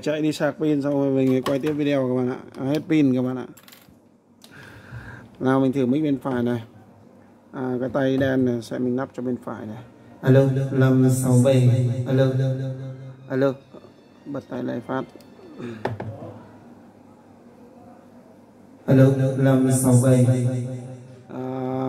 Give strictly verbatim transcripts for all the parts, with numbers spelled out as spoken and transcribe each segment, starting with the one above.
chạy đi sạc pin xong rồi mình quay tiếp video các bạn ạ. À, hết pin các bạn ạ. Nào mình thử mic bên phải này. À, cái tay đen này sẽ mình lắp cho bên phải này. Alo năm sáu bảy. Alo alo, bật tay lại phát. Alo năm sáu bảy. À,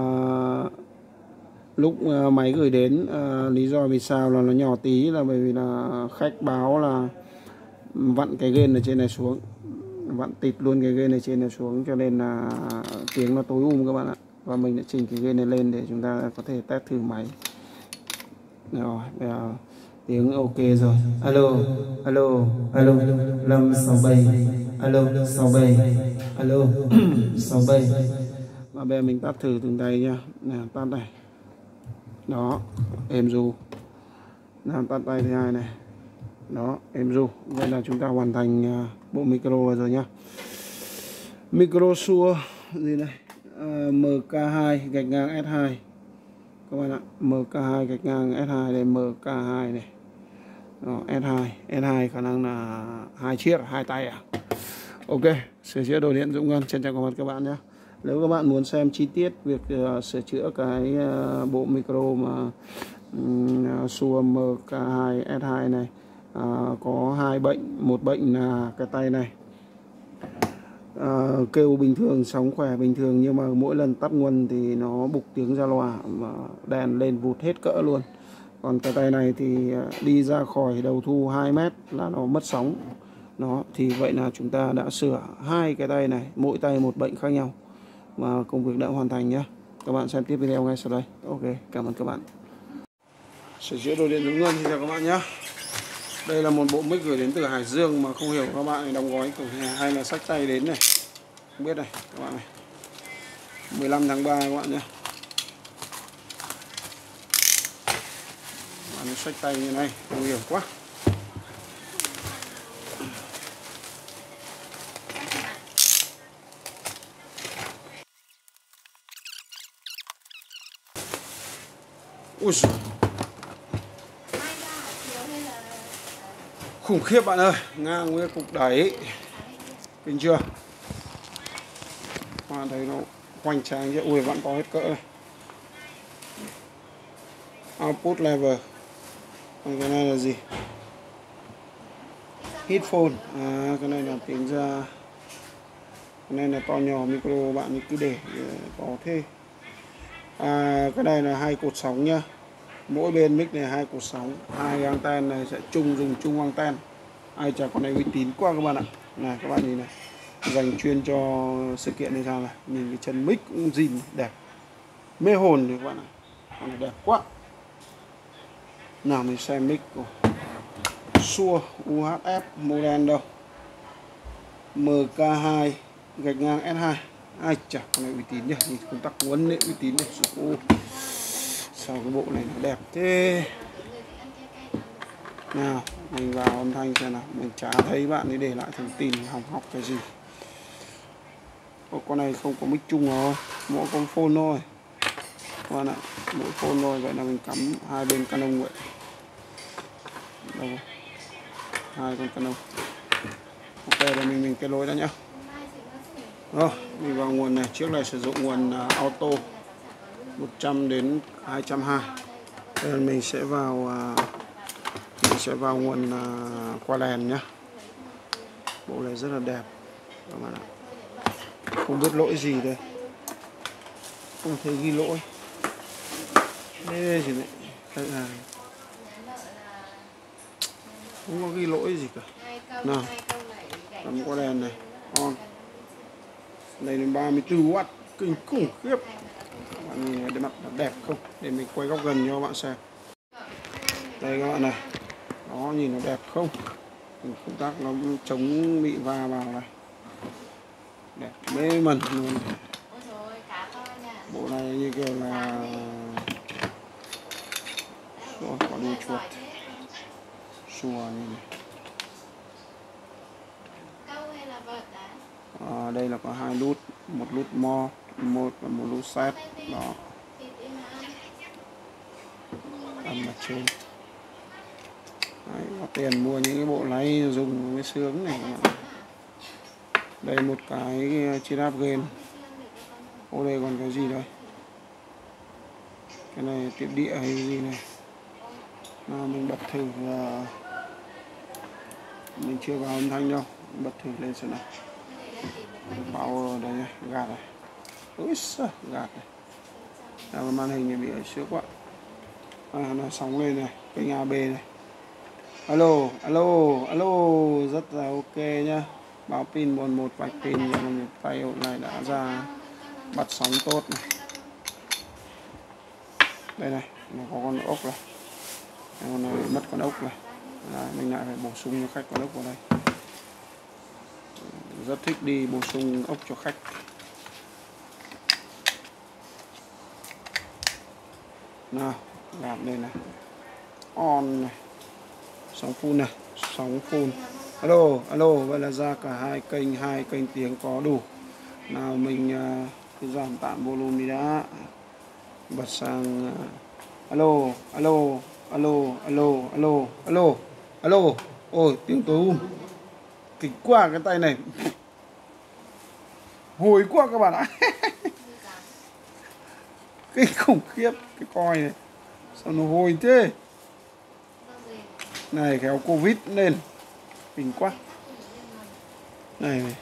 lúc uh, máy gửi đến, uh, lý do vì sao là nó nhỏ tí là bởi vì là khách báo là vặn cái gain ở trên này xuống, vặn tịt luôn cái gain ở trên này xuống, cho nên là tiếng nó tối um các bạn ạ. Và mình đã chỉnh cái gain này lên để chúng ta có thể test thử máy. Rồi bây giờ tiếng ok rồi. Alo alo alo năm sáu bảy. Alo sáu bảy. Alo sáu bảy. Và bây giờ mình tắt thử từng tay nha. Nè, tắt này. Đó, êm ru. Nào, tắt tay thứ hai này. Đó, êm ru. Vậy là chúng ta hoàn thành bộ micro rồi nhá. Micro Shure gì này? À, em ca hai gạch ngang S hai. Các bạn ạ, em ca hai gạch ngang S hai đây, em ca hai này. Đó, S hai, S hai khả năng là hai chiếc, hai tay à. Ok, sửa chữa đồ điện Dũng Ngân, trân trọng cảm ơn các bạn nhé. Nếu các bạn muốn xem chi tiết việc uh, sửa chữa cái uh, bộ micro mà um, Shure em ca hai S hai này, uh, có hai bệnh. Một bệnh là cái tay này uh, kêu bình thường, sóng khỏe bình thường, nhưng mà mỗi lần tắt nguồn thì nó bục tiếng ra loa, mà đèn lên vụt hết cỡ luôn. Còn cái tay này thì đi ra khỏi đầu thu hai mét là nó mất sóng. Nó thì vậy là chúng ta đã sửa hai cái tay này, mỗi tay một bệnh khác nhau, và công việc đã hoàn thành nhé. Các bạn xem tiếp video ngay sau đây. Ok, cảm ơn các bạn. Sửa chữa đồ điện Dũng Ngân, xin chào các bạn nhé. Đây là một bộ mic gửi đến từ Hải Dương mà không hiểu các bạn đóng gói cửa hàng hay là xách tay đến này, không biết này các bạn này. mười lăm tháng ba các bạn nhé. Nó xách tay như này, nguy hiểm quá. Ui giời, khủng khiếp bạn ơi, ngang với cục đẩy, kinh chưa? Bạn thấy nó hoành tráng chứ, ui vẫn có hết cỡ này. Output level. Còn cái này là gì? Headphone. À, cái này là tiếng ra. Cái này là to nhỏ micro, bạn cứ để có thế. À, cái này là hai cột sóng nhá. Mỗi bên mic này hai cột sóng, hai anten này sẽ chung dùng chung anten. Ai chả con này uy tín quá các bạn ạ. Này các bạn nhìn này, dành chuyên cho sự kiện này sao này, nhìn cái chân mic cũng zin đẹp, mê hồn rồi các bạn ạ. Con này đẹp quá. Nào mình xem mic của Shure u hát ép model đâu, em ca hai gạch ngang S hai. Ai chả con này uy tín nhỉ, nhìn công tắc nguồn uy tín này. Ô, sao cái bộ này nó đẹp thế. Nào mình vào âm thanh xem nào, mình chả thấy bạn ấy để lại thông tin hỏng hóc cái gì. Ô, con này không có mic chung rồi, mỗi con phone thôi các bạn ạ, mỗi phone thôi. Vậy là mình cắm hai bên Canon vậy. Đâu hai con Canon. Ok, rồi mình mình kết nối đã nhá. Rồi mình vào nguồn này, trước này sử dụng nguồn uh, auto một trăm đến hai trăm hai mươi. Đây mình sẽ vào uh, mình sẽ vào nguồn uh, qua đèn nhá. Bộ này rất là đẹp các bạn ạ. Không biết lỗi gì đây, không thấy ghi lỗi. Đây gì này, khách hàng không có ghi lỗi gì cả. Nào, bấm qua đèn này, on. Đây là ba mươi tư oát, kinh khủng khiếp. Các bạn nhìn cái mặt nó đẹp không? Để mình quay góc gần cho các bạn xem. Đây các bạn này, đó nhìn nó đẹp không? Công tác nó chống bị va vào này, đẹp mê mẩn luôn. Bộ này như kiểu là rồi có đuôi chuột xùa như này. À, đây là có hai nút, một nút mo, một và một nút set. Đó, âm ở trên. Đấy, có tiền mua những cái bộ láy dùng cái sướng này. Đây một cái chiên áp gain. Ô đây còn cái gì đây? Cái này tiếp địa hay gì này? Nào mình bật thử là mình chưa vào âm thanh đâu, bật thử lên xem nào. Bảo đây này, gạt này. Úi giời, gạt này. Nào màn hình này bị ở trước quá. À, nó sóng lên này, kênh a bê này. Alo, alo, alo, rất là ok nhá. Báo pin bốn một vạch pin và một tay hôm nay đã ra bắt sóng tốt này. Đây này, nó có con ốc này. Con này mất con ốc này. Đấy, mình lại phải bổ sung cho khách con ốc vào đây. Rất thích đi bổ sung ốc cho khách. Nào, làm đây này. On này. Sóng full này, sóng full. Alo, alo, vậy là ra cả hai kênh, hai kênh tiếng có đủ. Nào mình uh, giảm tạm volume đi đã. Bật sang uh, alo, alo, alo, alo, alo, alo, alo. Ôi, tiếng tối um. Kịch quá cái tay này. Hồi quá các bạn ạ. Cái khủng khiếp cái coi này. Sao nó hồi thế? Này kéo Covid lên. Kinh quá. Này này.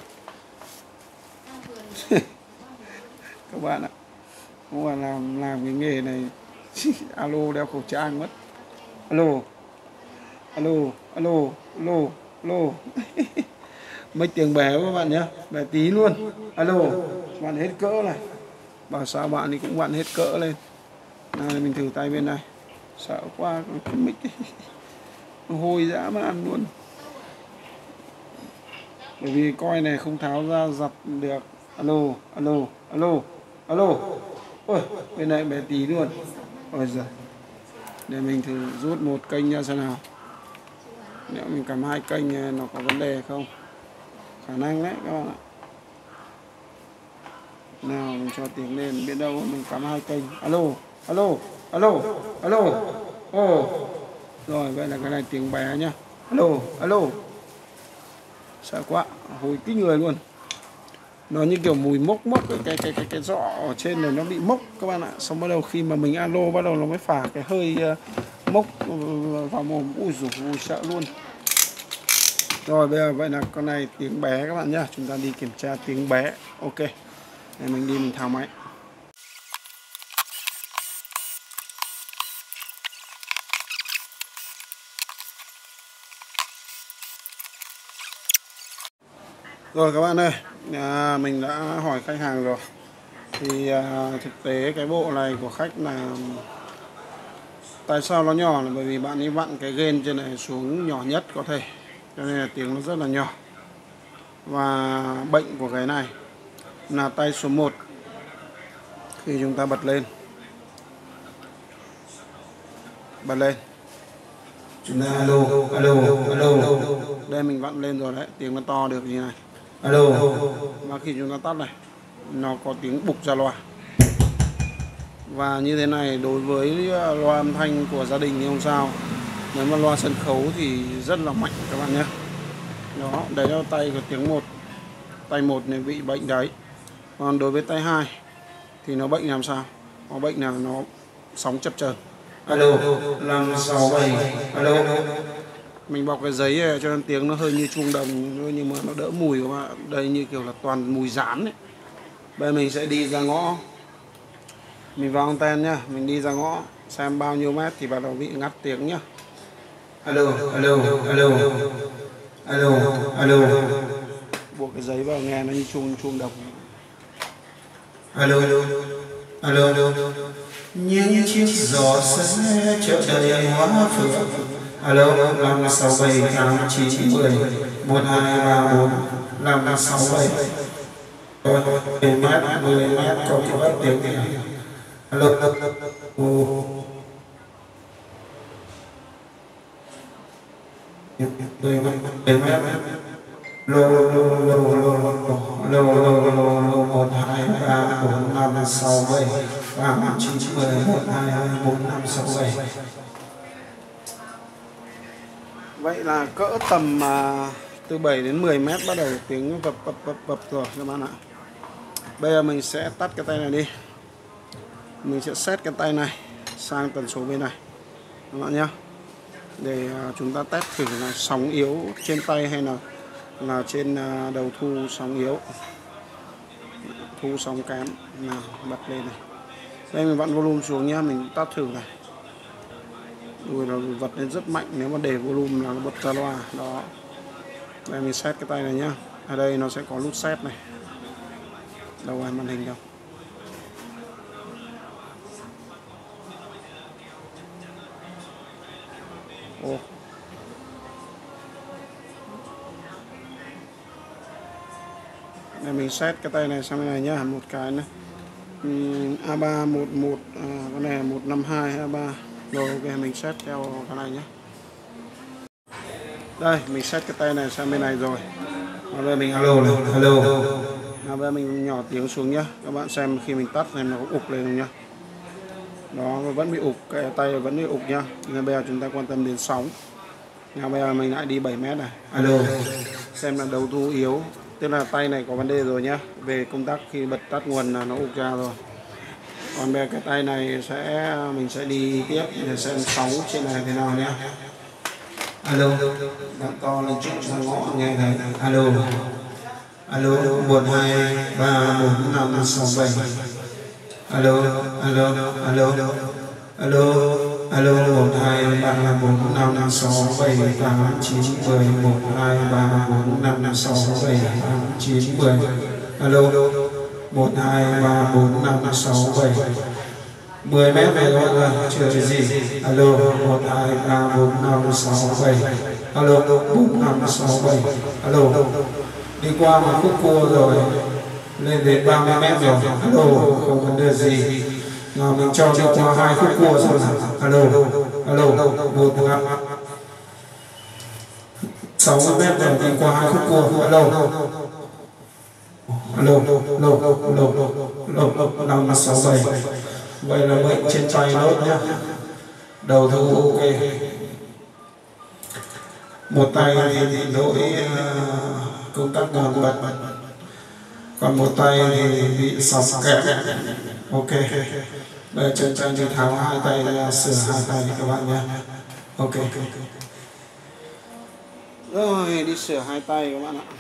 Các bạn ạ. Các bạn làm làm cái nghề này. Alo đeo khẩu trang mất. Alo. Alo, alo, alo, alo. Mấy tiếng bé các bạn nhé, bé tí luôn. Alo, bạn hết cỡ này. Bảo sao bạn thì cũng bạn hết cỡ lên. Nào mình thử tay bên này. Sợ quá cái mic. Hôi dã man luôn. Bởi vì coi này không tháo ra giặt được. Alo, alo, alo, alo. Ôi, bên này bé tí luôn. Ôi giời. Để mình thử rút một kênh ra xem nào. Nếu mình cầm hai kênh nó có vấn đề không? Khả năng đấy các bạn ạ. Nào mình cho tiếng lên, biết đâu mình cắm hai kênh. Alo, alo, alo, alo. Ồ. Rồi vậy là cái này tiếng bé nhá. Alo, alo. Sợ quá, hồi kinh người luôn. Nó như kiểu mùi mốc mốc cái cái cái cái, cái giọ ở trên này nó bị mốc các bạn ạ. Xong bắt đầu khi mà mình alo bắt đầu nó mới phả cái hơi uh, mốc vào mồm. Ui dồi ôi sợ luôn. Rồi bây giờ vậy là con này tiếng bé các bạn nhá. Chúng ta đi kiểm tra tiếng bé. Ok. Để mình đi mình tháo máy. Rồi các bạn ơi, à, mình đã hỏi khách hàng rồi. Thì à, thực tế cái bộ này của khách là tại sao nó nhỏ là bởi vì bạn ấy vặn cái gain trên này xuống nhỏ nhất có thể, cho nên là tiếng nó rất là nhỏ. Và bệnh của cái này là tay số một. Khi chúng ta bật lên Bật lên chúng ta alo, alo, alo. Đây mình vặn lên rồi đấy, tiếng nó to được như này. Alo. Và khi chúng ta tắt này, nó có tiếng bục ra loa. Và như thế này đối với loa âm thanh của gia đình thì không sao. Nếu mà loa sân khấu thì rất là mạnh các bạn nhé. Đó, đấy là tay của tiếng một. Tay một này bị bệnh đấy. Còn đối với tay hai thì nó bệnh làm sao? Nó bệnh là nó sóng chập chờn. Alo, năm sáu bảy. Alo. Mình bọc cái giấy này cho nên tiếng nó hơi như chuông đồng, nhưng mà nó đỡ mùi các bạn. Đây như kiểu là toàn mùi rán ấy. Bây giờ mình sẽ đi ra ngõ. Mình vào anten nhá, mình đi ra ngõ xem bao nhiêu mét thì bắt đầu bị ngắt tiếng nhá. Alo, alo, alo. Alo, alo. Buộc cái giấy vào nghe nó như chuông chuông đồng. Alo, alo, alo. Những chiếc gió sẽ chợ đầy hóa phượng. Alo, năm sáu bảy tám chín mười một hai ba bốn năm sáu bảy. mười mét, mười mét có cái bắt tiếng này. Alo, ồ. mười mét, lô lô lô lô lô lô lô lô một hai ba bốn năm sáu bảy tám chín mười một hai hai bốn năm sáu bảy. Vậy là cỡ tầm à, từ bảy đến mười mét bắt đầu tiếng vập vập vập vập rồi các bạn ạ. Bây giờ mình sẽ tắt cái tay này đi. Mình sẽ set cái tay này sang tần số bên này các bạn nhé, để à, chúng ta test thử là sóng yếu trên tay hay là là trên à, đầu thu sóng yếu, thu sóng kém. Nào bật lên này. Đây mình vặn volume xuống nhá, mình tắt thử này. Đùi nó bật lên rất mạnh, nếu mà để volume là nó bật ra loa đó. Đây mình set cái tay này nhá. Ở đây nó sẽ có nút set này. Đâu ngoài màn hình đâu. Ồ. Đây mình set cái tay này sang bên này nhá, một cái này. A ba một một à, cái này một năm hai A ba. Rồi ok, mình set theo cái này nhé. Đây mình set cái tay này sang bên này rồi. Bây giờ mình alo này, alo. Bây giờ mình nhỏ tiếng xuống nhá. Các bạn xem khi mình tắt này nó có ụp lên không nhá. Đó, vẫn bị ụp, cái tay vẫn bị ụp nhá. Nên bây giờ chúng ta quan tâm đến sóng. Now bây giờ mình lại đi bảy mét này. Alo. Xem là đầu thu yếu, tức là tay này có vấn đề rồi nhá. Về công tắc khi bật tắt nguồn là nó ụp ra rồi. Còn về cái tay này sẽ mình sẽ đi tiếp để xem sóng trên này thế nào nhé. Alo, bạn to lên chút ra ngõ nghe này. Alo, alo một hai ba bốn năm sáu bảy. Alo, alo, alo, alo, alo một hai ba bốn năm sáu bảy tám chín mười một hai ba bốn năm sáu bảy tám chín mười. Alo một hai ba bốn năm sáu bảy mười mét về các bạn ơi, chưa cái gì. Alo một hai ba bốn năm sáu bảy. Alo bốn năm sáu bảy. Alo đi qua một khúc cua rồi, lên đến ba mươi mét rồi. Alo không vấn đề gì. Nào mình cho đi qua hai khúc cua rồi. Alo alo một năm sáu mươi mét rồi, đi qua hai khúc cua. Alo alo alo alo alo năm sáu bảy. Vậy là bệnh trên tay nốt nhá. Đầu thu ok. Một tay thì lỗi uh, công tắc nguồn bật, còn một tay thì bị sóng kẹt. Ok. Bây giờ chân chân thì tháo hai tay ra, sửa hai tay các bạn nhé. Ok. Rồi đi sửa hai tay các bạn ạ.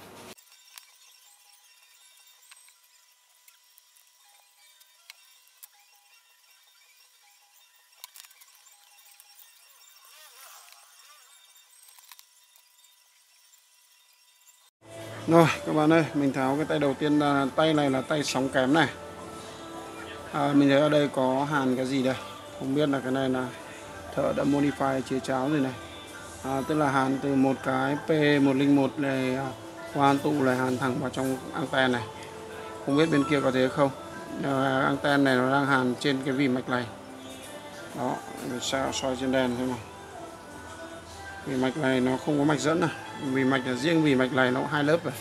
Rồi các bạn ơi, mình tháo cái tay đầu tiên là tay này là tay sóng kém này. À, mình thấy ở đây có hàn cái gì đây, không biết là cái này là thợ đã modify chia cháo gì này. À, tức là hàn từ một cái P một không một này qua tụ lại hàn thẳng vào trong anten này. Không biết bên kia có thế không. À, anten này nó đang hàn trên cái vỉ mạch này. Đó, mình sẽ soi trên đèn xem nào. Vỉ mạch này nó không có mạch dẫn này. Vỉ mạch là riêng vỉ mạch này nó cũng hai lớp rồi.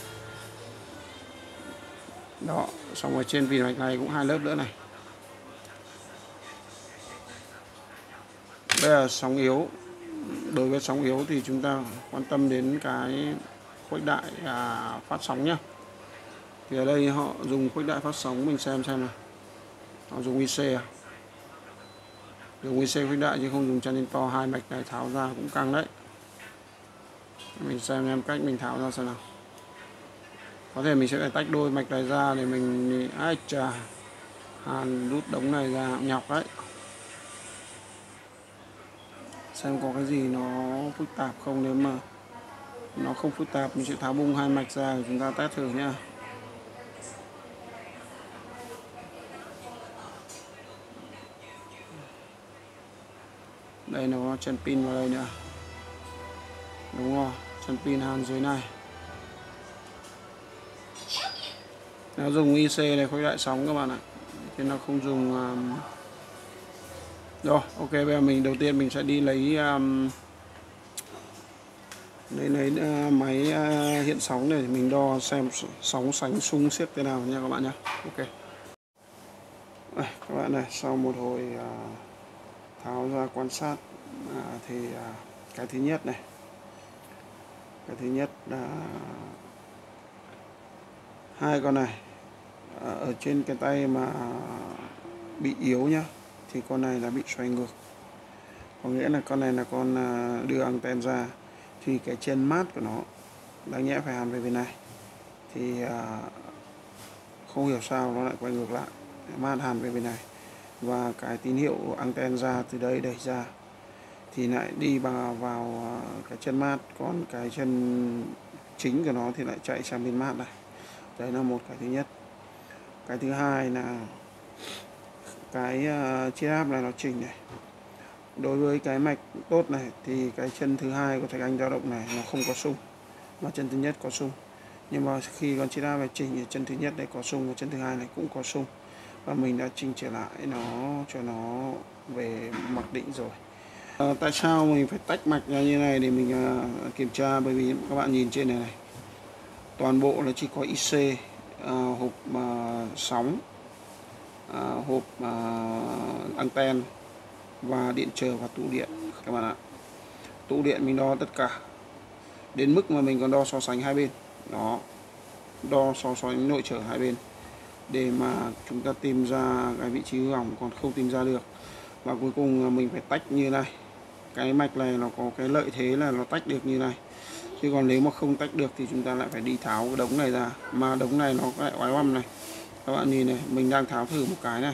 Đó, xong rồi trên vỉ mạch này cũng hai lớp nữa này. Đây là sóng yếu. Đối với sóng yếu thì chúng ta quan tâm đến cái khuếch đại à, phát sóng nhá. Thì ở đây họ dùng khuếch đại phát sóng, mình xem xem nào. Họ dùng i xê à? Dùng i xê khuếch đại chứ không dùng channel to, hai mạch này tháo ra cũng căng đấy. Mình xem em cách mình tháo ra xem nào. Có thể mình sẽ phải tách đôi mạch này ra để mình ai chà hàn rút đống này ra nhọc đấy. Xem có cái gì nó phức tạp không, nếu mà nó không phức tạp mình sẽ tháo bung hai mạch ra để chúng ta test thử nhá. Đây nó có chân pin vào đây nữa. Đúng rồi, chân pin hàn dưới này. Nó dùng i xê này khuếch đại sóng các bạn ạ. Thì nó không dùng um... Rồi, ok, bây giờ mình đầu tiên mình sẽ đi lấy um... lấy, lấy uh, máy uh, hiện sóng để mình đo xem sóng sánh xung xiếc thế nào nha các bạn nhé. Ok. À, các bạn này, sau một hồi uh, tháo ra quan sát uh, thì uh, cái thứ nhất này, Cái thứ nhất là hai con này ở trên cái tay mà bị yếu nhá, thì con này là bị xoay ngược, có nghĩa là con này là con đưa anten ra, thì cái chân mát của nó đáng nhẽ phải hàn về bên này, thì không hiểu sao nó lại quay ngược lại, mát hàn về bên này, và cái tín hiệu anten ra từ đây đẩy ra thì lại đi vào vào cái chân mát, còn cái chân chính của nó thì lại chạy sang bên mát này. Đấy là một cái thứ nhất. Cái thứ hai là cái uh, chiết áp này nó chỉnh này. Đối với cái mạch tốt này thì cái chân thứ hai của thạch anh dao động này nó không có xung, mà chân thứ nhất có xung. Nhưng mà khi con chiết áp này chỉnh thì chân thứ nhất này có xung và chân thứ hai này cũng có xung, và mình đã chỉnh trở lại nó cho nó về mặc định rồi. À, tại sao mình phải tách mạch ra như này để mình uh, kiểm tra? Bởi vì các bạn nhìn trên này này, toàn bộ nó chỉ có i xê, uh, hộp uh, sóng, uh, hộp uh, anten và điện trở và tụ điện các bạn ạ. Tụ điện mình đo tất cả, đến mức mà mình còn đo so sánh hai bên đó, đo so sánh nội trở hai bên để mà chúng ta tìm ra cái vị trí hư hỏng, còn không tìm ra được. Và cuối cùng mình phải tách như này. Cái mạch này nó có cái lợi thế là nó tách được như này, chứ còn nếu mà không tách được thì chúng ta lại phải đi tháo cái đống này ra, mà đống này nó lại oái oăm này. Các bạn nhìn này, mình đang tháo thử một cái này,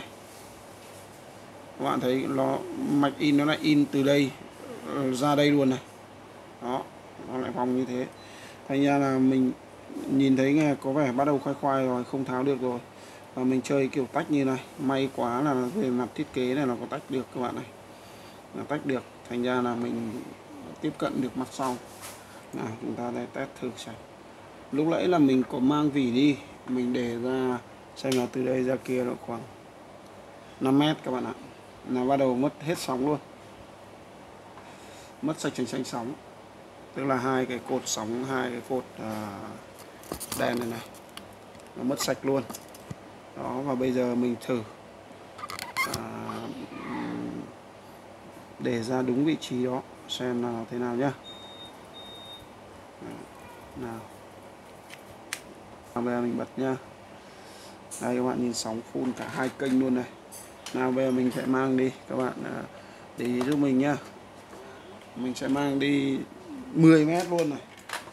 các bạn thấy nó mạch in nó lại in từ đây ra đây luôn này, đó, nó lại vòng như thế. Thành ra là mình nhìn thấy nghe có vẻ bắt đầu khoai khoai rồi, không tháo được rồi, và mình chơi kiểu tách như này. May quá là về mặt thiết kế này nó có tách được các bạn này, nó tách được, thành ra là mình tiếp cận được mặt sau. Nào, chúng ta đây test thử xem. Lúc nãy là mình có mang vỉ đi, mình để ra xem là từ đây ra kia nó khoảng năm mét các bạn ạ, là bắt đầu mất hết sóng luôn, mất sạch sành xanh sóng, tức là hai cái cột sóng, hai cái cột uh, đèn này này nó mất sạch luôn đó. Và bây giờ mình thử uh, để ra đúng vị trí đó xem là thế nào nhá. Nào, bây giờ mình bật nha. Đây các bạn nhìn sóng full cả hai kênh luôn này. Nào bây giờ mình sẽ mang đi, các bạn uh, để ý giúp mình nhá. Mình sẽ mang đi mười mét luôn này.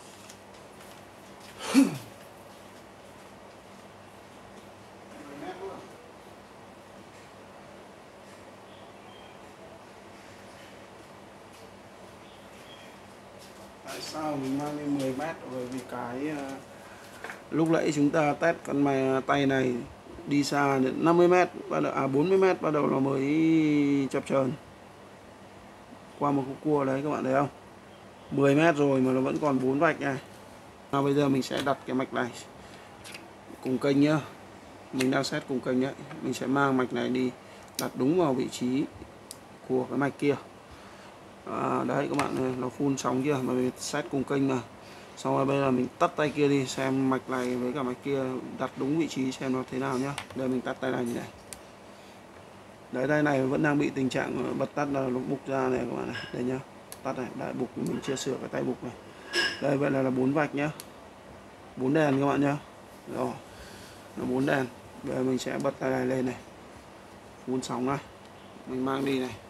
Tại sao mình mang đi mười mét? Bởi vì cái uh, lúc nãy chúng ta test con mày tay này đi xa đến năm mươi mét, bắt đầu à bốn mươi mét bắt đầu nó mới chập chờn qua một khúc cua đấy, các bạn thấy không? mười mét rồi mà nó vẫn còn bốn vạch này. Nào bây giờ mình sẽ đặt cái mạch này cùng kênh nhá. Mình đang set cùng kênh đấy. Mình sẽ mang mạch này đi đặt đúng vào vị trí của cái mạch kia. À, đấy các bạn, nó phun sóng kia mà mình set cùng kênh mà. Xong rồi bây giờ mình tắt tay kia đi xem mạch này với cả mạch kia đặt đúng vị trí xem nó thế nào nhá. Đây mình tắt tay này như này. Đấy, tay này vẫn đang bị tình trạng bật tắt là nó bục ra này các bạn này. Đây nhá. Tắt này, đại bục mình chia sửa cái tay bục này. Đây vậy là là bốn vạch nhá. bốn đèn các bạn nhá. Rồi. Nó bốn đèn. Bây giờ mình sẽ bật tay này lên này. Phun sóng này. Mình mang đi này.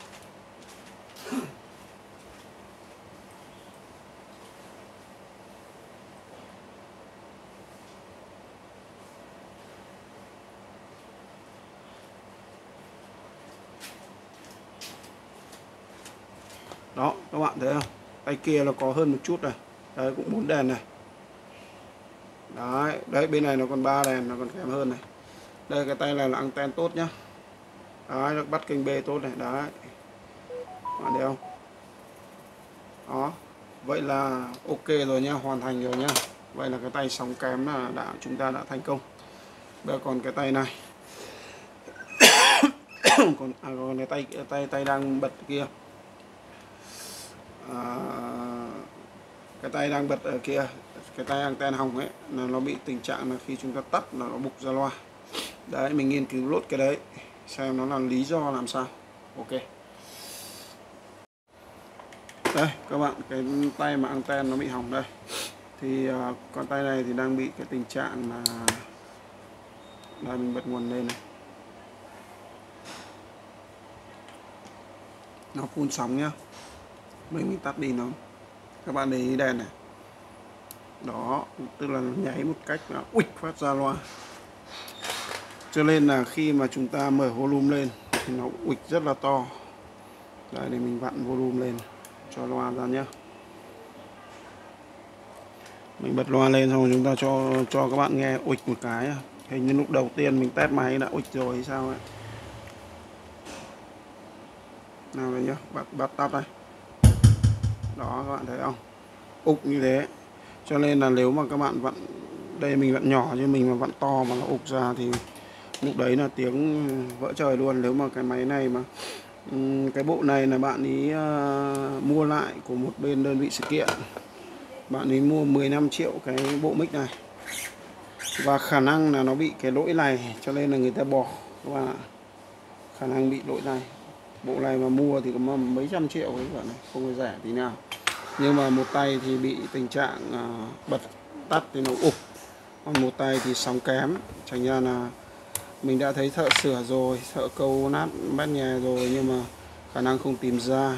Đó, các bạn thấy không? Tay kia nó có hơn một chút này. Đấy, cũng bốn đèn này. Đấy, đấy bên này nó còn ba đèn, nó còn kém hơn này. Đây cái tay này là anten tốt nhá. Đấy, nó bắt kênh B tốt này, đấy. Các bạn thấy không? Đó. Vậy là ok rồi nhá, hoàn thành rồi nhá. Vậy là cái tay sóng kém là đã chúng ta đã thành công. Bây giờ còn cái tay này. còn à, còn cái tay tay tay đang bật kia. À, cái tay đang bật ở kia, cái tay anten hỏng ấy là nó bị tình trạng là khi chúng ta tắt là nó bục ra loa. Đấy, mình nghiên cứu lốt cái đấy xem nó là lý do làm sao. Ok. Đây các bạn, cái tay mà anten nó bị hỏng đây. Thì uh, con tay này thì đang bị cái tình trạng là đây, mình bật nguồn lên này, nó phun sóng nhá. Mình, mình tắt đi nó, các bạn để ý đèn này đó, tức là nó nháy một cách là uịch phát ra loa. Cho nên là khi mà chúng ta mở volume lên thì nó uịch rất là to. Đây, để mình vặn volume lên cho loa ra nhé. Mình bật loa lên xong rồi chúng ta cho cho các bạn nghe uịch một cái. Hình như lúc đầu tiên mình test máy đã uịch rồi hay sao ấy. Nào đây nhá, bắt bắt tắt đây. Đó, các bạn thấy không? Ục như thế. Cho nên là nếu mà các bạn vặn, đây mình vặn nhỏ chứ mình mà vặn to mà nó ục ra thì lúc đấy là tiếng vỡ trời luôn. Nếu mà cái máy này mà cái bộ này là bạn ý uh, mua lại của một bên đơn vị sự kiện, bạn ấy mua mười lăm triệu cái bộ mic này, và khả năng là nó bị cái lỗi này cho nên là người ta bỏ các bạn ạ. Khả năng bị lỗi này, bộ này mà mua thì có mấy trăm triệu ấy bạn này, không có rẻ tí nào. Nhưng mà một tay thì bị tình trạng uh, bật tắt thì nó ục, còn một tay thì sóng kém, thành ra là mình đã thấy thợ sửa rồi, thợ câu nát bát nhè rồi nhưng mà khả năng không tìm ra.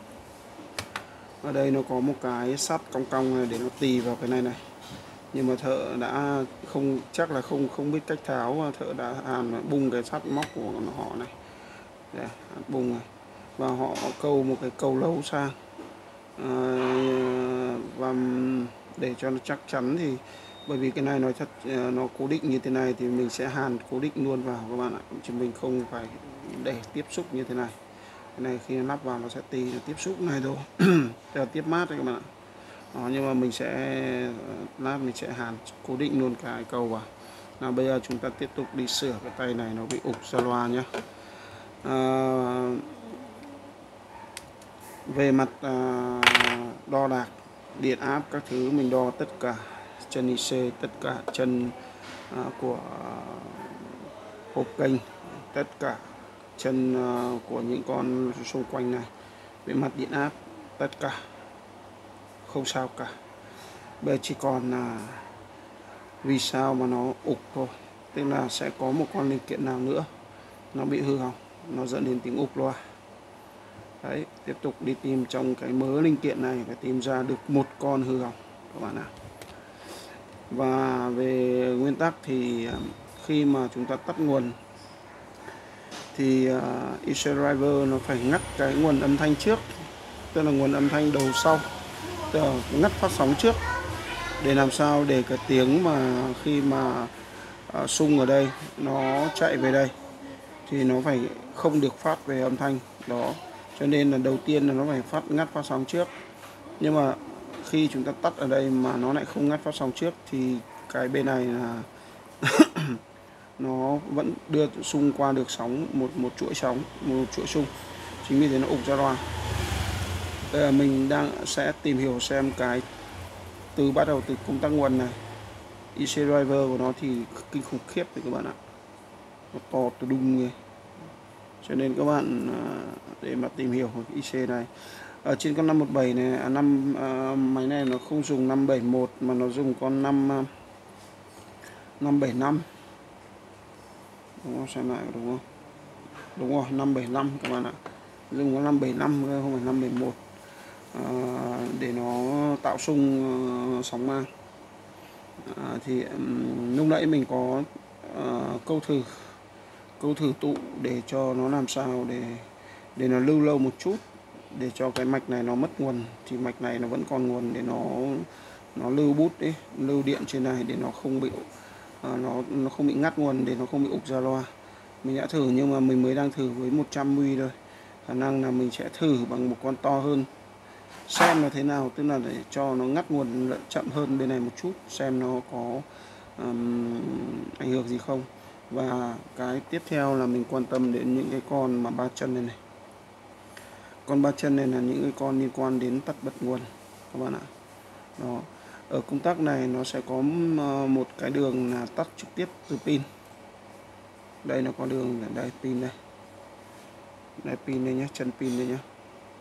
Ở đây nó có một cái sắt cong cong này để nó tì vào cái này này, nhưng mà thợ đã không, chắc là không không biết cách tháo, thợ đã hàn bung cái sắt móc của họ này, đây, bung này, và họ câu một cái câu lấu sang. À, và để cho nó chắc chắn thì bởi vì cái này nó thật nó cố định như thế này thì mình sẽ hàn cố định luôn vào các bạn ạ, chứ mình không phải để tiếp xúc như thế này. Cái này khi nó lắp vào nó sẽ tì, nó tiếp xúc này thôi là tiếp mát đấy các bạn ạ. Đó, nhưng mà mình sẽ lát mình sẽ hàn cố định luôn cái cầu vào. Nào bây giờ chúng ta tiếp tục đi sửa cái tay này nó bị ục ra loa nhé. À, về mặt à, đo đạc điện áp các thứ, mình đo tất cả chân i xê, tất cả chân à, của hộp kênh, tất cả chân uh, của những con xung quanh này. Về mặt điện áp tất cả không sao cả. Bây giờ chỉ còn là vì sao mà nó ục thôi, tức là sẽ có một con linh kiện nào nữa nó bị hư hỏng, nó dẫn đến tiếng ục loa. Đấy, tiếp tục đi tìm trong cái mớ linh kiện này phải tìm ra được một con hư hỏng các bạn ạ. Và về nguyên tắc thì khi mà chúng ta tắt nguồn thì uh, i xê driver nó phải ngắt cái nguồn âm thanh trước, tức là nguồn âm thanh đầu sau, tức là ngắt phát sóng trước, để làm sao để cái tiếng mà khi mà uh, xung ở đây nó chạy về đây thì nó phải không được phát về âm thanh đó. Cho nên là đầu tiên là nó phải phát ngắt phát sóng trước, nhưng mà khi chúng ta tắt ở đây mà nó lại không ngắt phát sóng trước thì cái bên này là nó vẫn đưa xung qua được sóng, một một chuỗi sóng, một chuỗi xung, chính vì thế nó ục ra loa. Đây là mình đang sẽ tìm hiểu xem cái từ bắt đầu từ công tắc nguồn này, i xê driver của nó thì kinh khủng khiếp đấy các bạn ạ, nó to từ đùng nghe. Cho nên các bạn để mà tìm hiểu i xê này ở trên con năm một bảy này, à, năm à, máy này nó không dùng năm bảy một mà nó dùng con năm năm bảy năm, đúng không? Xem lại đúng không? Đúng rồi, năm bảy năm các bạn ạ, dùng con năm bảy năm không phải năm bảy một, à, để nó tạo xung uh, sóng mang. À, thì um, lúc nãy mình có uh, câu thử câu thử tụ để cho nó làm sao để để nó lưu lâu một chút, để cho cái mạch này nó mất nguồn thì mạch này nó vẫn còn nguồn để nó nó lưu bút đấy, lưu điện trên này để nó không bị uh, nó nó không bị ngắt nguồn, để nó không bị ục ra loa. Mình đã thử nhưng mà mình mới đang thử với một trăm mi li thôi, khả năng là mình sẽ thử bằng một con to hơn xem nó thế nào, tức là để cho nó ngắt nguồn chậm hơn bên này một chút, xem nó có um, ảnh hưởng gì không. Và cái tiếp theo là mình quan tâm đến những cái con mà ba chân này này. Con ba chân này là những cái con liên quan đến tắt bật nguồn các bạn ạ. Đó. Ở công tắc này nó sẽ có một cái đường là tắt trực tiếp từ pin. Đây nó có đường, đây pin đây. Đây pin đây nhé, chân pin đây nhé.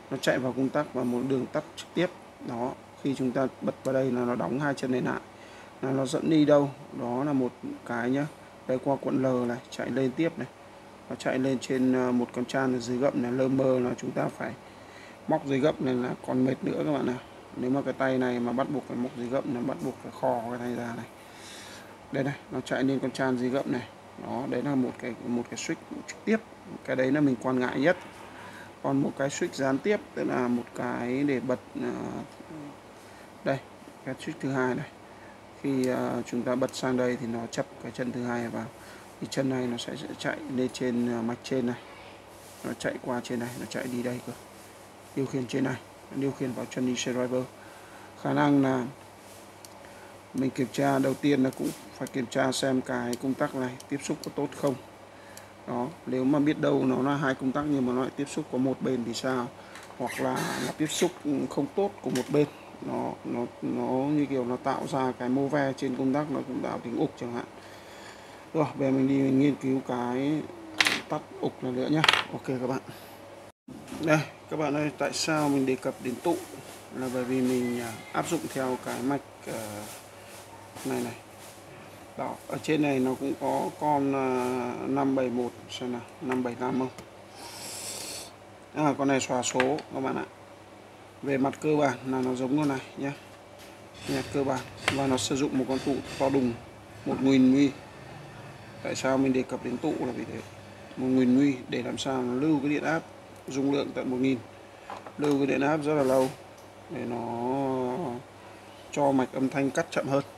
nó chạy vào công tắc và một đường tắt trực tiếp. Đó, khi chúng ta bật vào đây là nó đóng hai chân này lại, là nó dẫn đi đâu, đó là một cái nhá. Đây qua cuộn L này chạy lên tiếp này, nó chạy lên trên một con chan ở dưới gậm này. Lơ mơ là chúng ta phải móc dưới gậm này là còn mệt nữa các bạn nào. Nếu mà cái tay này mà bắt buộc phải móc dưới gậm là bắt buộc phải khò cái tay ra này. Đây này, nó chạy lên con chan dưới gậm này. Đó, đấy là một cái một cái switch trực tiếp. Cái đấy là mình quan ngại nhất. Còn một cái switch gián tiếp, tức là một cái để bật uh, đây, cái switch thứ hai này. Khi uh, chúng ta bật sang đây thì nó chập cái chân thứ hai vào. Thì chân này nó sẽ chạy lên trên uh, mạch trên này. Nó chạy qua trên này, nó chạy đi đây cơ. Điều khiển trên này, điều khiển vào chân đi xe driver. Khả năng là mình kiểm tra đầu tiên là cũng phải kiểm tra xem cái công tắc này tiếp xúc có tốt không. Đó, nếu mà biết đâu nó là hai công tắc nhưng mà nó lại tiếp xúc có một bên thì sao, hoặc là nó tiếp xúc không tốt của một bên, nó nó nó như kiểu nó tạo ra cái mô ve trên công tắc, nó cũng tạo tiếng ục chẳng hạn. Rồi bây giờ mình đi mình nghiên cứu cái tắt ục này nữa nhá. Ok các bạn. Đây các bạn ơi, tại sao mình đề cập đến tụ là bởi vì mình áp dụng theo cái mạch uh, này này. Đó, ở trên này nó cũng có con uh, năm bảy một xem nào, năm bảy năm không? À, con này xóa số các bạn ạ. Về mặt cơ bản là nó giống con này nhé. Nhạc cơ bản, và nó sử dụng một con tụ to đùng một nghìn nguy. Tại sao mình đề cập đến tụ là vì thế. một nghìn nguy để làm sao nó lưu cái điện áp dung lượng tận một nghìn, lưu cái điện áp rất là lâu để nó cho mạch âm thanh cắt chậm hơn.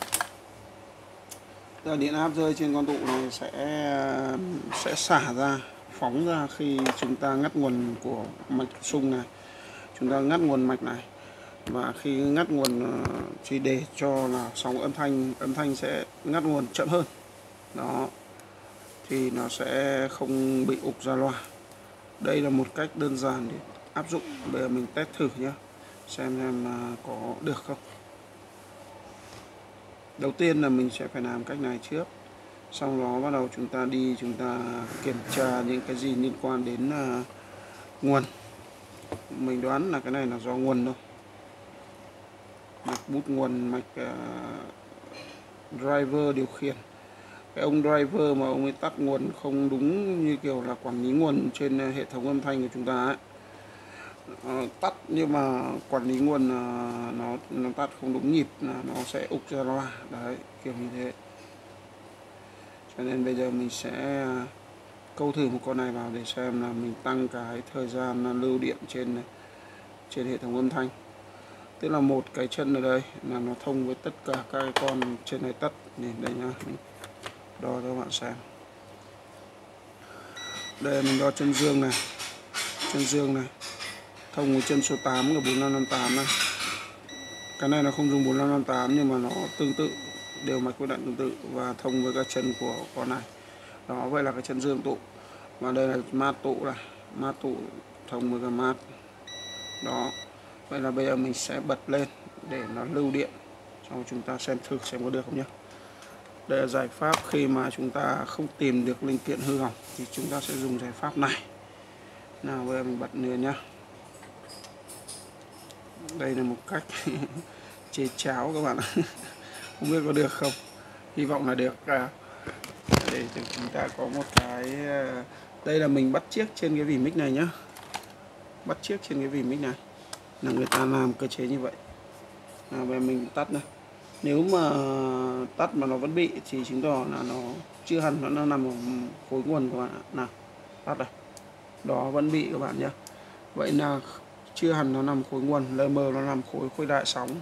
Giờ điện áp rơi trên con tụ này sẽ sẽ xả ra, phóng ra khi chúng ta ngắt nguồn của mạch sung này, chúng ta ngắt nguồn mạch này, và khi ngắt nguồn chỉ để cho là sóng âm thanh âm thanh sẽ ngắt nguồn chậm hơn. Đó, thì nó sẽ không bị ục ra loa. Đây là một cách đơn giản để áp dụng. Bây giờ mình test thử nhé, xem xem là có được không. Đầu tiên là mình sẽ phải làm cách này trước, sau đó bắt đầu chúng ta đi chúng ta kiểm tra những cái gì liên quan đến uh, nguồn. Mình đoán là cái này là do nguồn thôi, mạch bút nguồn, mạch uh, driver điều khiển. Cái ông driver mà ông ấy tắt nguồn không đúng như kiểu là quản lý nguồn trên hệ thống âm thanh của chúng ta ấy. Uh, tắt nhưng mà quản lý nguồn uh, nó nó tắt không đúng nhịp là nó sẽ ục ra loa đấy, kiểu như thế. Cho nên bây giờ mình sẽ câu thử một con này vào để xem là mình tăng cái thời gian lưu điện trên trên hệ thống âm thanh. Tức là một cái chân ở đây là nó thông với tất cả các cái con trên này tắt. Nên đây nhá, mình đo cho các bạn xem. Đây mình đo chân dương này, chân dương này thông với chân số tám của bốn năm năm tám này. Cái này nó không dùng bốn năm năm tám nhưng mà nó tương tự, đều mạch quỹ đạo tương tự và thông với các chân của con này. Đó, vậy là cái chân dương tụ. Và đây là mát tụ này, mát tụ thông với cái mát. Đó, vậy là bây giờ mình sẽ bật lên để nó lưu điện, xong chúng ta xem thử xem có được không nhé. Đây là giải pháp khi mà chúng ta không tìm được linh kiện hư hỏng thì chúng ta sẽ dùng giải pháp này. Nào bây giờ mình bật nữa nhá. Đây là một cách chế cháo các bạn ạ. Không biết có được không, hy vọng là được. Để chúng ta có một cái, đây là mình bắt chiếc trên cái vỉ mic này nhá, bắt chiếc trên cái vỉ mic này là người ta làm cơ chế như vậy. Nào bây giờ mình tắt này, nếu mà tắt mà nó vẫn bị thì chứng tỏ là nó chưa hẳn nó nằm ở khối nguồn các bạn ạ. Nào tắt này, đó vẫn bị các bạn nhé. Vậy là chưa hẳn nó nằm khối nguồn, lơ mơ nó nằm khối khuếch đại sóng,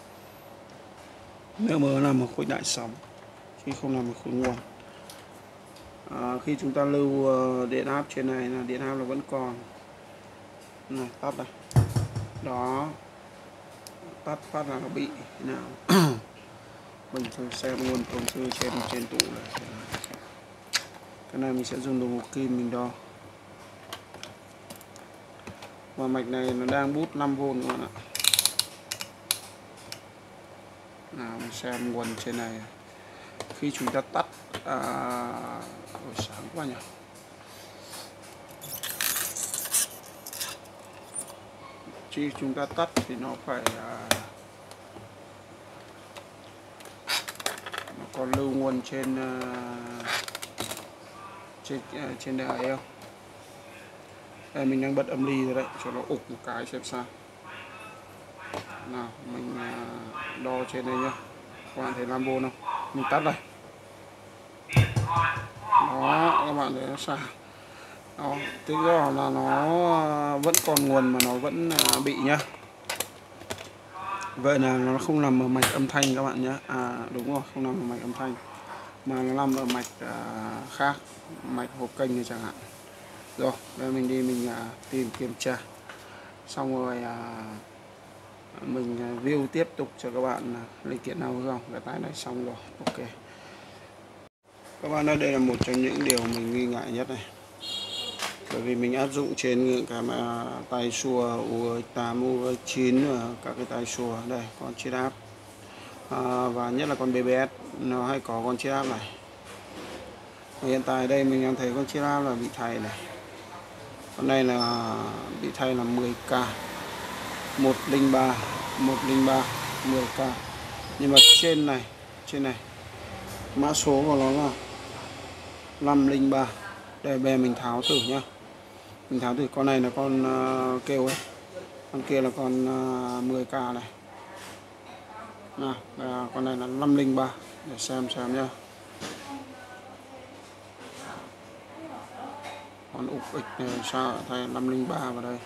lơ mơ nằm ở khuếch đại sóng chứ không nằm ở khối nguồn. À, khi chúng ta lưu uh, điện áp trên này là điện áp là vẫn còn. Này tắt này, đó, tắt phát là nó bị nào. Mình thử xem nguồn công sư trên trên tủ này. Cái này mình sẽ dùng đồng hồ kim mình đo. Và mạch này nó đang bút năm vôn các bạn ạ. Nào mình xem nguồn trên này. Khi chúng ta tắt à, ôi, sáng quá nhỉ. khi chúng ta tắt thì nó phải uh, nó còn lưu nguồn trên uh, trên uh, trên đài không. Đây mình đang bật âm ly rồi đấy, cho nó ục một cái xem sao. Nào mình uh, đo trên đây nhá, các bạn thấy năm vôn không? Mình tắt này. Đó, các bạn thấy nó xả. Đó, tức là nó vẫn còn nguồn mà nó vẫn bị nhá. Vậy là nó không nằm ở mạch âm thanh các bạn nhé. À đúng rồi, không nằm ở mạch âm thanh mà nó nằm ở mạch à, khác, mạch hộp kênh này chẳng hạn. Rồi, bây giờ mình đi mình à, tìm kiểm tra. Xong rồi à, mình à, review tiếp tục cho các bạn à, linh kiện nào không. Cái tay này xong rồi, ok. Các bạn ơi, đây là một trong những điều mình nghi ngại nhất này. Bởi vì mình áp dụng trên những cái mà tay xùa U tám, U chín và các cái tay xùa. Đây, con chiết áp à, và nhất là con bê bê ét nó hay có con chiết áp này. Hiện tại đây mình đang thấy con chiết áp là bị thay này. Con này là bị thay là mười k, một không ba, một không ba, mười k. Nhưng mà trên này, trên này mã số của nó là năm không ba. Đây bây giờ mình tháo thử nhá. Mình tháo thử con này là con uh, kêu ấy. Con kia là con uh, mười k này. Nào, à, con này là năm không ba để xem xem nhá. Con ục ịch này sao thay năm không ba vào đây.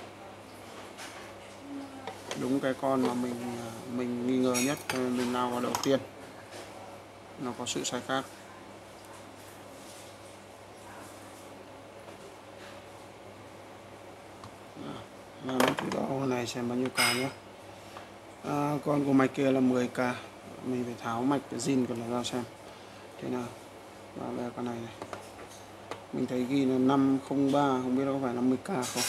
Đúng cái con mà mình mình nghi ngờ nhất, mình lao vào đầu tiên. Nó có sự sai khác. Là mình thử đo con này xem bao nhiêu k nhé. À, con của mạch kia là mười k. Mình phải tháo mạch cái zin của nó ra xem thế nào. Và đây con này này, mình thấy ghi là năm không ba, không biết nó có phải năm mươi k không.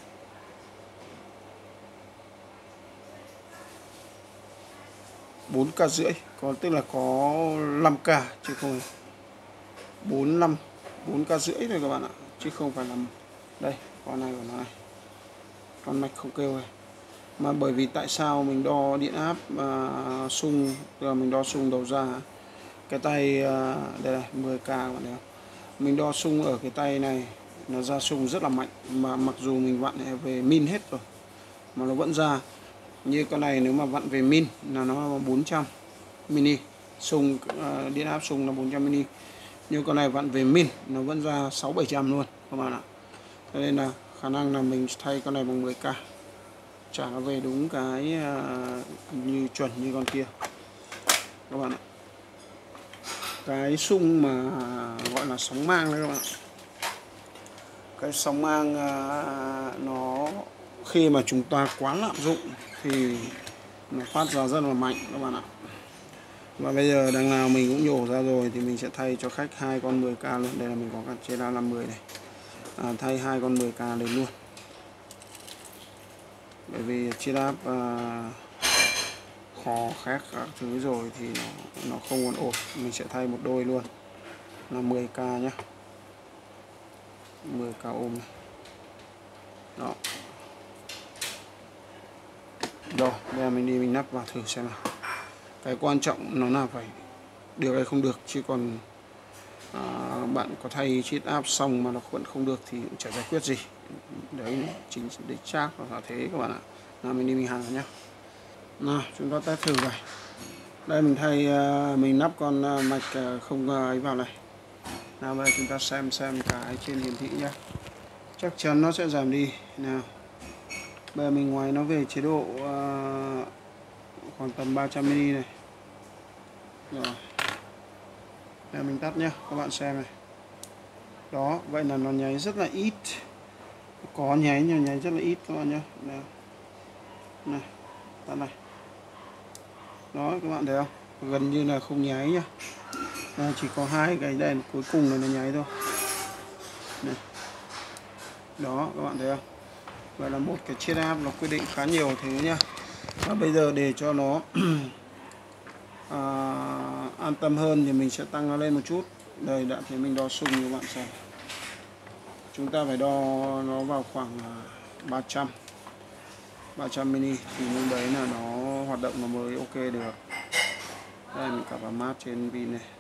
bốn k rưỡi, còn tức là có năm k chứ không phải bốn năm, bốn k rưỡi thôi các bạn ạ, chứ không phải là đây con này của nó này, con mạch không kêu này. Mà bởi vì tại sao mình đo điện áp uh, xung, tức là mình đo xung đầu ra cái tay uh, đây này mười k các bạn thấy không? Mình đo xung ở cái tay này nó ra xung rất là mạnh, mà mặc dù mình vặn về min hết rồi mà nó vẫn ra. Như con này nếu mà vặn về min là nó bốn trăm mini, xung uh, điện áp xung là bốn trăm mini. Nhưng con này vặn về min nó vẫn ra sáu bảy trăm luôn các bạn ạ. Cho nên là khả năng là mình thay con này bằng mười k, trả nó về đúng cái uh, như chuẩn như con kia các bạn ạ. Cái xung mà gọi là sóng mang đấy các bạn. Cái sóng mang uh, nó khi mà chúng ta quá lạm dụng thì nó phát ra rất là mạnh các bạn ạ. Và bây giờ đằng nào mình cũng nhổ ra rồi thì mình sẽ thay cho khách hai con mười k luôn. Đây là mình có cái trên năm mươi này, à, thay hai con mười k lên luôn. Bởi vì chiết áp uh, kho khác các thứ rồi thì nó, nó không còn ổn. Mình sẽ thay một đôi luôn là mười k nhé, mười k ôm này. Đó. Rồi, bây giờ mình đi mình nắp vào thử xem nào. Cái quan trọng nó là phải được hay không được, chứ còn à, bạn có thay chiết áp xong mà nó vẫn không được thì cũng chả giải quyết gì. Đấy chính để chắc là thế các bạn ạ. Nào mình đi mình hàng nhá. Nào chúng ta test thử này. Đây mình thay mình nắp con mạch không ấy vào này. Nào bây giờ chúng ta xem xem cái trên hiển thị nhá. Chắc chắn nó sẽ giảm đi. Nào bây giờ mình ngoài nó về chế độ uh, khoảng tầm ba trăm mini này. Rồi. Đây mình tắt nhá, các bạn xem này. Đó, vậy là nó nháy rất là ít. Có nháy nhưng nháy rất là ít các bạn nhá. Nào. Này, tắt này. Đó, các bạn thấy không? Gần như là không nháy nhá. Đây, chỉ có hai cái đèn cuối cùng là nó nháy thôi. Này. Đó, các bạn thấy không? Vậy là một cái chiết áp nó quyết định khá nhiều thứ nhá. Và bây giờ để cho nó à, an tâm hơn thì mình sẽ tăng nó lên một chút. Đây đã thấy mình đo xung các bạn xem. Chúng ta phải đo nó vào khoảng ba trăm. ba trăm mini thì lúc đấy là nó hoạt động nó mới ok được. Đây mình cặp vào mát trên pin này.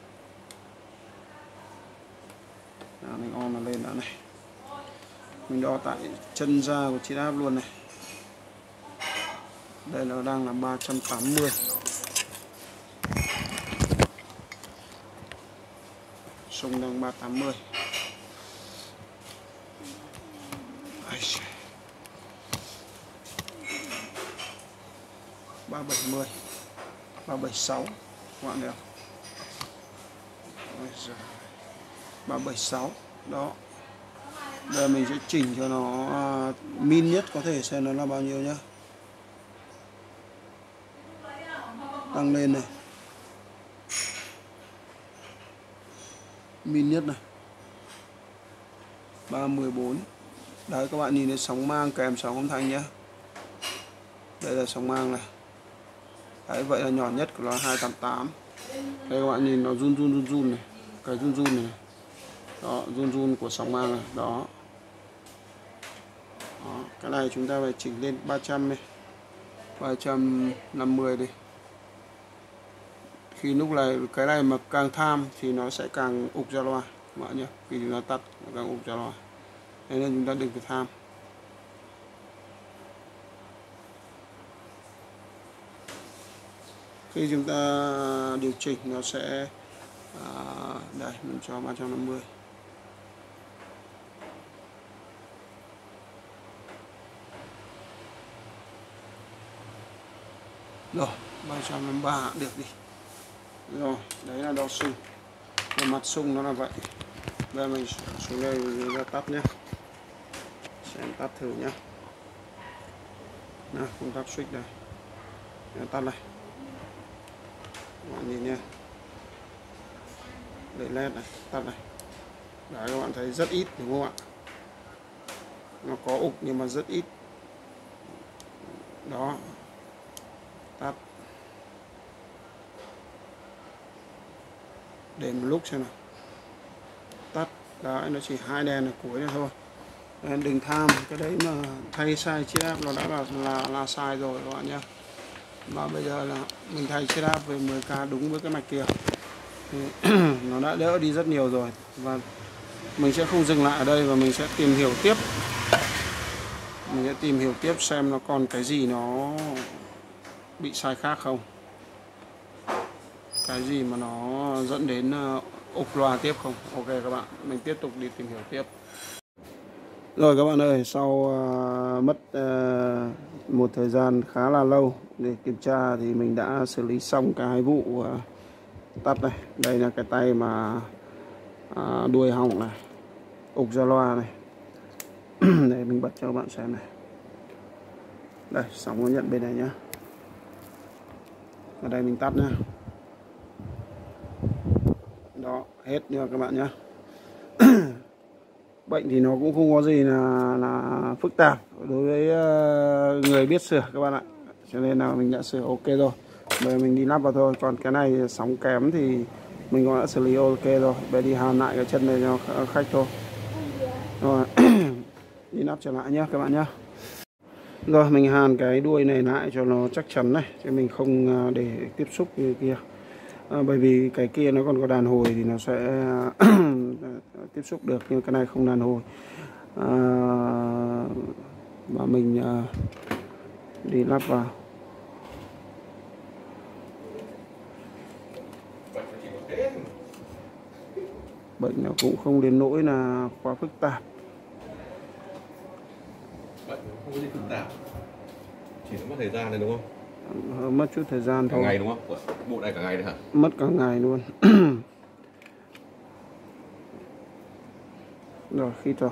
Đó, mình on nó lên đã này. Mình đo tại chân ra của chiếc áp luôn này. Đây nó đang là ba trăm tám mươi. Sung đang ba trăm tám mươi. ba trăm bảy mươi, ba trăm bảy mươi sáu các bạn được. ba trăm bảy mươi sáu đó. Giờ mình sẽ chỉnh cho nó uh, min nhất có thể xem nó là bao nhiêu nhá. Tăng lên này. Min nhất này. ba trăm mười bốn. Đấy các bạn nhìn thấy sóng mang kèm sóng âm thanh nhé. Đây là sóng mang này. Đấy, vậy là nhỏ nhất của nó hai trăm tám mươi tám. Đây các bạn nhìn nó run run run run này. Cái run run này. Đó, run run của sóng mang này. Đó. Đó. Cái này chúng ta phải chỉnh lên ba trăm này. ba trăm năm mươi đi. Khi lúc này cái này mà càng tham thì nó sẽ càng ục ra loa các bạn nhé. Khi chúng ta tắt nó càng ục ra loa. Thế nên chúng ta đừng phải tham. Khi chúng ta điều chỉnh nó sẽ à, đây mình cho ba trăm năm mươi. Rồi ba trăm năm mươi ba được đi. Rồi đấy là đo sung. Về mặt sung nó là vậy. Bây giờ mình xuống đây mình ra tắt nhé. Xem tắt thử nhé. Nào công tắc switch đây. Để tắt này. Các bạn nhìn nha. Để led này, tắt này. Đấy các bạn thấy rất ít đúng không ạ? Nó có ục nhưng mà rất ít. Đó. Tắt. Để một lúc xem nào. Tắt. Đấy nó chỉ hai đèn ở cuối này thôi. Nên đừng tham cái đấy mà thay sai chiếc áp nó đã là là, là sai rồi các bạn nhé. Và bây giờ là mình thay chiếc áp về mười k đúng với cái mạch kia thì nó đã đỡ đi rất nhiều rồi. Và mình sẽ không dừng lại ở đây và mình sẽ tìm hiểu tiếp. Mình sẽ tìm hiểu tiếp xem nó còn cái gì nó bị sai khác không. Cái gì mà nó dẫn đến ục loa tiếp không. Ok các bạn, mình tiếp tục đi tìm hiểu tiếp. Rồi các bạn ơi, sau uh, mất uh, một thời gian khá là lâu để kiểm tra thì mình đã xử lý xong cái vụ uh, tắt này. Đây là cái tay mà uh, đuôi hỏng này, ục ra loa này. Để mình bật cho các bạn xem này. Đây, sóng nó nhận bên này nhá. Ở đây mình tắt nhá. Đó, hết nha các bạn nhá. Bệnh thì nó cũng không có gì là là phức tạp đối với uh, người biết sửa các bạn ạ. Cho nên là mình đã sửa ok rồi. Bây giờ mình đi lắp vào thôi. Còn cái này sóng kém thì mình cũng đã xử lý ok rồi. Bây giờ đi hàn lại cái chân này cho khách thôi. Rồi đi lắp trở lại nhé các bạn nhé. Rồi mình hàn cái đuôi này lại cho nó chắc chắn này, chứ mình không để tiếp xúc như kia. À, bởi vì cái kia nó còn có đàn hồi thì nó sẽ tiếp xúc được, nhưng cái này không đàn hồi. À, và mình à, đi lắp vào. Bệnh nó cũng không đến nỗi là quá phức tạp. Bệnh không có gì phức tạp, chỉ mất thời gian này đúng không? Mất chút thời gian thôi. Cả ngày đúng không? Bộ này cả ngày đấy hả? Mất cả ngày luôn. Rồi khi rồi.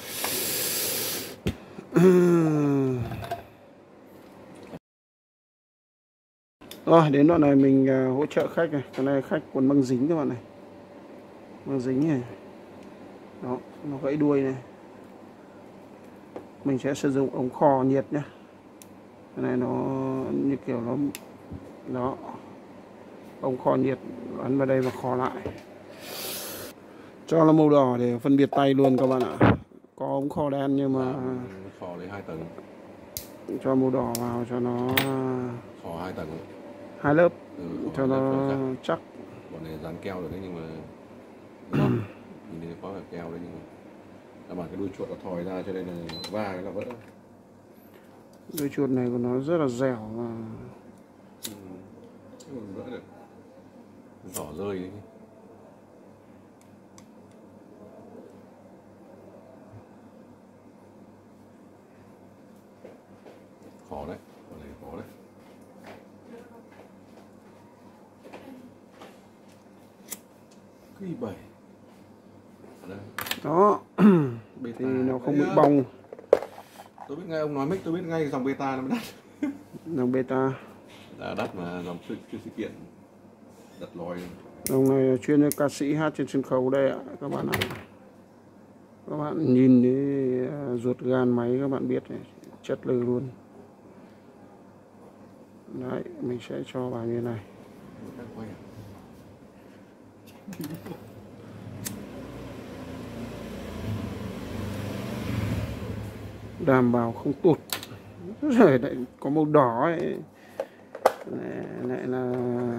Rồi đến đoạn này mình uh, hỗ trợ khách này. Cái này khách còn băng dính các bạn này. Băng dính này. Đó, nó gãy đuôi này. Mình sẽ sử dụng ống khò nhiệt nhé. Cái này nó như kiểu nó đó, ống khò nhiệt ấn vào đây và khò lại, cho nó màu đỏ để phân biệt tay luôn các bạn ạ. Có ống khò đen nhưng mà khò lấy hai tầng. cho màu đỏ vào cho nó Khỏ hai tầng. hai lớp Ừ, cho nó chắc. Bọn này dán keo được đấy nhưng mà nhìn thấy có cả keo đấy nhưng mà các bạn cái đuôi chuột nó thòi ra cho nên là va cái là vỡ. Đuôi chuột này của nó rất là dẻo và Ừ. Vỡ được. Giỏ rơi đấy. Khó đấy, bọn này khó đấy. Cái bảy đó thì nó không bị bong. Tôi biết ngay ông nói mic, tôi biết ngay dòng beta nó mới đắt. Dòng beta Là đắt mà dòng chuyên sự kiện đặt lòi. dòng này chuyên cho ca sĩ hát trên sân khấu đây ạ các bạn ạ. Các bạn nhìn cái ruột gan máy các bạn biết này, chất lừ luôn. Đấy, mình sẽ cho vào như này. Đảm bảo không tụt. Rồi lại có màu đỏ ấy. Này, lại là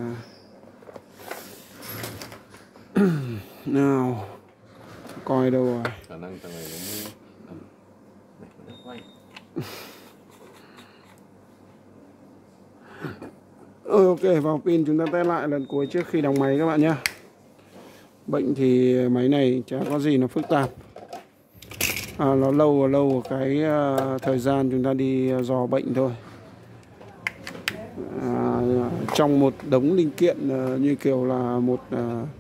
nào coi đâu rồi. Khả năng thằng này nó quay. Ừ, ok, vào pin chúng ta test lại lần cuối trước khi đóng máy các bạn nhé. Bệnh thì máy này chả có gì nó phức tạp. À, nó lâu và lâu cái uh, thời gian chúng ta đi uh, dò bệnh thôi. À, trong một đống linh kiện uh, như kiểu là một uh,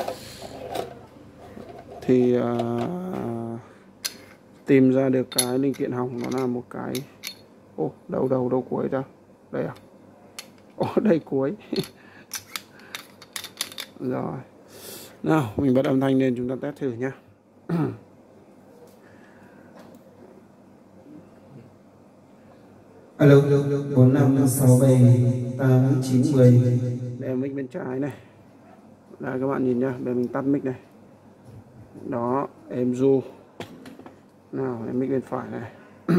thì uh, tìm ra được cái linh kiện hỏng nó là một cái. Ô, đâu đâu đâu cuối ra. Đây à? Ô, đây cuối. Rồi. Nào, mình bật âm thanh lên chúng ta test thử nhé. Alo, bốn năm sáu bảy tám chín mười. Đây là mic bên trái này. Đây các bạn nhìn nhá, để mình tắt mic này. Đó, êm du. Nào, đây mic bên phải này.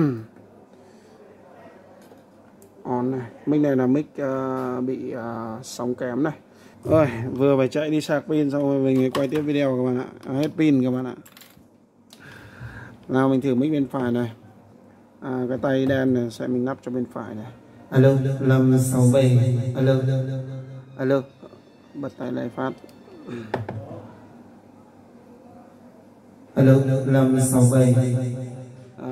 On này. Mic này là mic uh, bị uh, sóng kém này. Rồi, vừa phải chạy đi sạc pin xong rồi mình quay tiếp video các bạn ạ. Hết pin các bạn ạ. Nào mình thử mic bên phải này. À, cái tay đen này sẽ mình lắp cho bên phải này. Alo, năm sáu bảy. Alo, alo, bật tay này phát. Alo, năm sáu bảy. À,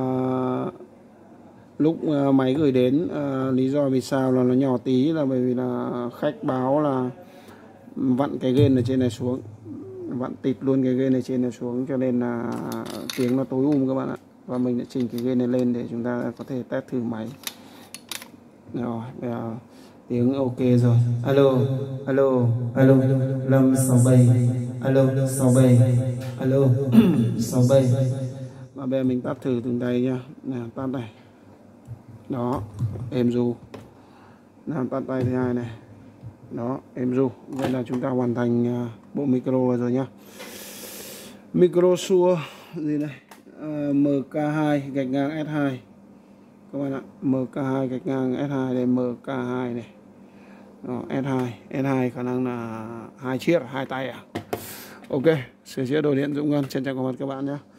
lúc uh, máy gửi đến uh, lý do vì sao là nó nhỏ tí là bởi vì là khách báo là vặn cái gain ở trên này xuống, vặn tịt luôn cái gain ở trên này xuống, cho nên là tiếng nó tối um các bạn ạ. Và mình đã chỉnh cái gain này lên để chúng ta có thể test thử máy. Rồi, bây giờ tiếng ok rồi. Alo, alo, alo, năm sáu bảy. Alo, sáu bảy. Alo, sáu bảy. Và bây giờ mình tắt thử từng tay nhá. Nào, tắt này. Đó, êm ru. Nào, tắt tay thứ hai này. Đó, êm ru. Vậy là chúng ta hoàn thành bộ micro rồi nhá. Micro Shure gì này? Uh, M K hai gạch ngang S hai các bạn ạ. M K hai gạch ngang S hai đây, M K hai này. Đó, S hai, S hai khả năng là hai chiếc, hai tay à. Ok, sửa chữa đồ điện Dũng Ngân, trân trọng cảm ơn các bạn nhé.